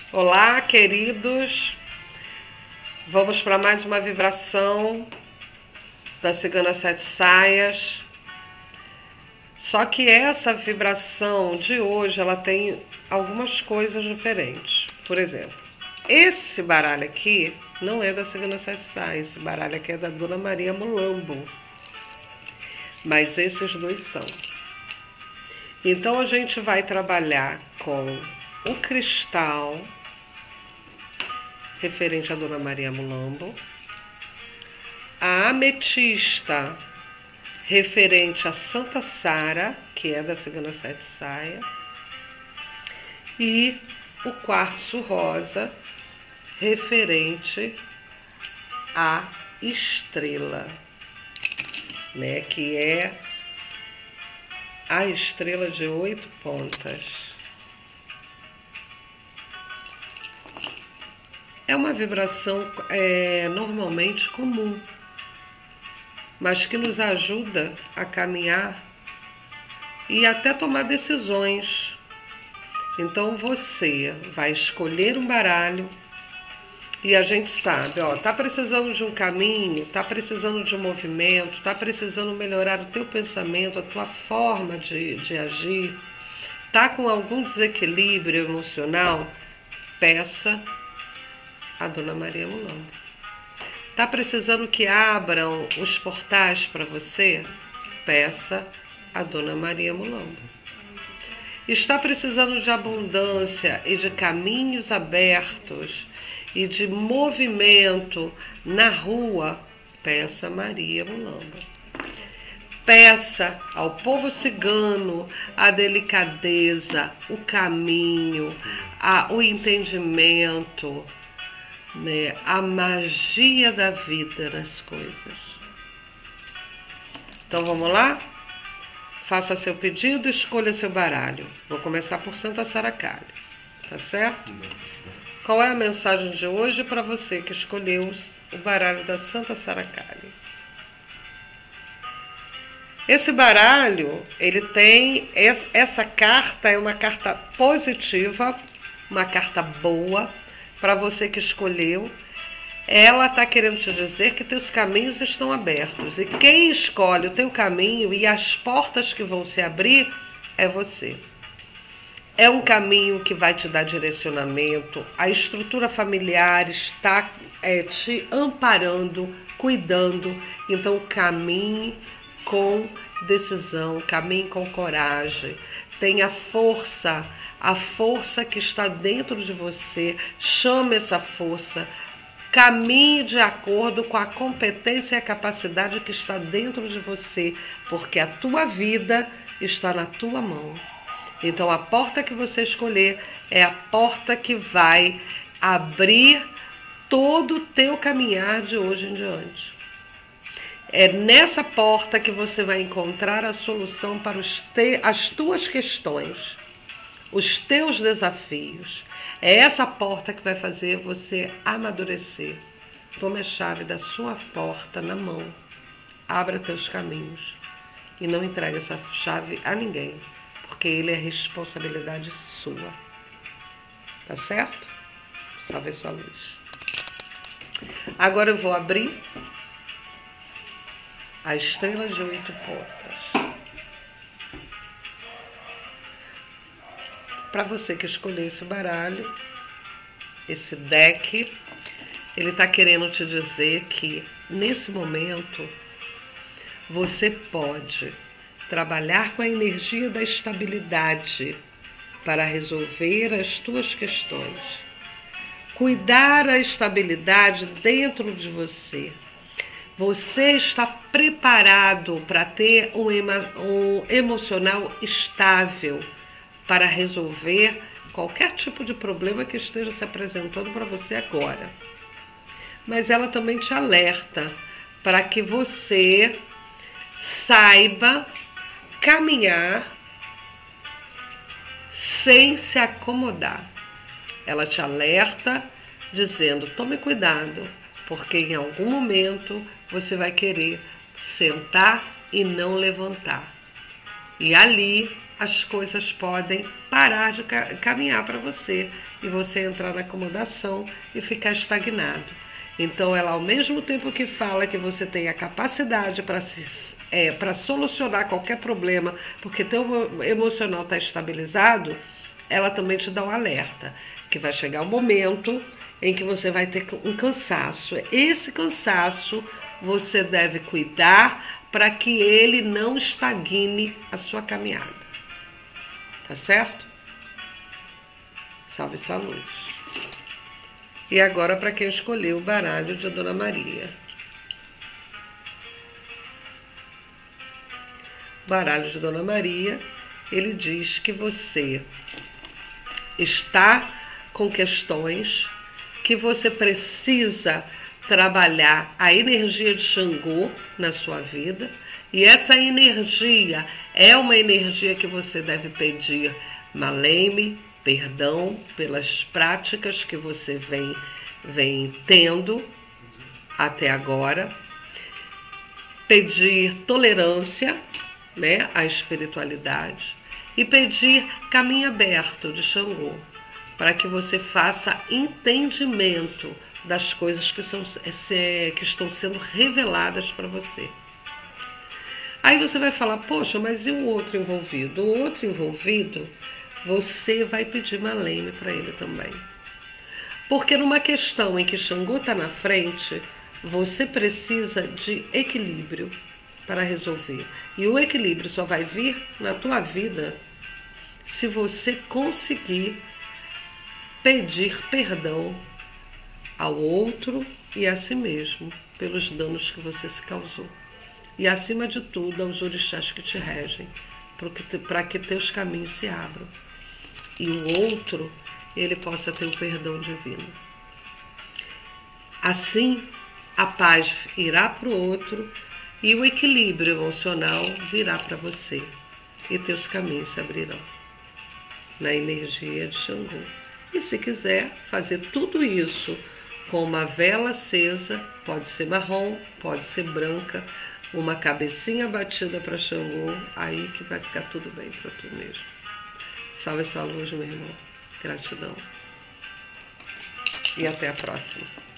Olá, queridos. Vamos para mais uma vibração da Cigana Sete Saias. Só que essa vibração de hoje, ela tem algumas coisas diferentes. Por exemplo, esse baralho aqui não é da Cigana Sete Saias. Esse baralho aqui é da Dona Maria Mulambo. Mas esses dois são. Então a gente vai trabalhar com o cristal referente à Dona Maria Mulambo, a ametista referente a Santa Sara, que é da Cigana Sete Saia, e o quartzo rosa referente à estrela, né, que é a estrela de 8 pontas. É uma vibração normalmente comum, mas que nos ajuda a caminhar e até tomar decisões. Então você vai escolher um baralho e a gente sabe, ó, tá precisando de um caminho, tá precisando de um movimento, tá precisando melhorar o teu pensamento, a tua forma de agir, tá com algum desequilíbrio emocional, peça a Dona Maria Mulambo. Tá precisando que abram os portais para você? Peça a Dona Maria Mulambo. Está precisando de abundância e de caminhos abertos e de movimento na rua? Peça a Maria Mulambo. Peça ao povo cigano a delicadeza, o caminho, o entendimento, né, a magia da vida nas coisas. Então vamos lá? Faça seu pedido, escolha seu baralho. Vou começar por Santa Sara Kali, tá certo? Qual é a mensagem de hoje para você que escolheu o baralho da Santa Sara Kali? Esse baralho, ele tem, essa carta é uma carta positiva, uma carta boa, para você que escolheu. Ela está querendo te dizer que teus caminhos estão abertos. E quem escolhe o teu caminho e as portas que vão se abrir é você. É um caminho que vai te dar direcionamento. A estrutura familiar está te amparando, cuidando. Então caminhe com decisão, caminhe com coragem. Tenha força. A força que está dentro de você, chame essa força, caminhe de acordo com a competência e a capacidade que está dentro de você, porque a tua vida está na tua mão. Então a porta que você escolher é a porta que vai abrir todo o teu caminhar de hoje em diante. É nessa porta que você vai encontrar a solução para as tuas questões, os teus desafios. É essa porta que vai fazer você amadurecer. Tome a chave da sua porta na mão. Abra teus caminhos. E não entregue essa chave a ninguém, porque ele é responsabilidade sua. Tá certo? Salve a sua luz. Agora eu vou abrir a estrela de 8 pontas. Para você que escolheu esse baralho, esse deck, ele está querendo te dizer que, nesse momento, você pode trabalhar com a energia da estabilidade para resolver as tuas questões. Cuidar a estabilidade dentro de você. Você está preparado para ter um emocional estável, para resolver qualquer tipo de problema que esteja se apresentando para você agora. Mas ela também te alerta para que você saiba caminhar sem se acomodar. Ela te alerta dizendo, tome cuidado, porque em algum momento você vai querer sentar e não levantar. E ali as coisas podem parar de caminhar para você e você entrar na acomodação e ficar estagnado. Então, ela, ao mesmo tempo que fala que você tem a capacidade para solucionar qualquer problema, porque teu emocional está estabilizado, ela também te dá um alerta, que vai chegar um momento em que você vai ter um cansaço. Esse cansaço você deve cuidar para que ele não estagne a sua caminhada. Tá certo? Salve sua luz. E agora para quem escolheu o baralho de Dona Maria. O baralho de Dona Maria, ele diz que você está com questões que você precisa trabalhar a energia de Xangô na sua vida, e essa energia é uma energia que você deve pedir Maleme, perdão pelas práticas que você vem tendo até agora, pedir tolerância, né, à espiritualidade, e pedir caminho aberto de Xangô, para que você faça entendimento das coisas que estão sendo reveladas para você. Aí você vai falar, poxa, mas e o outro envolvido? O outro envolvido, você vai pedir Maleme para ele também. Porque numa questão em que Xangô está na frente, você precisa de equilíbrio para resolver. E o equilíbrio só vai vir na tua vida se você conseguir pedir perdão ao outro e a si mesmo pelos danos que você se causou. E, acima de tudo, aos orixás que te regem, para que teus caminhos se abram. E o outro, ele possa ter o perdão divino. Assim, a paz irá para o outro e o equilíbrio emocional virá para você. E teus caminhos se abrirão na energia de Xangô. E se quiser fazer tudo isso com uma vela acesa, pode ser marrom, pode ser branca, uma cabecinha batida para Xangô, aí que vai ficar tudo bem para tu mesmo. Salve sua luz, meu irmão. Gratidão. E até a próxima.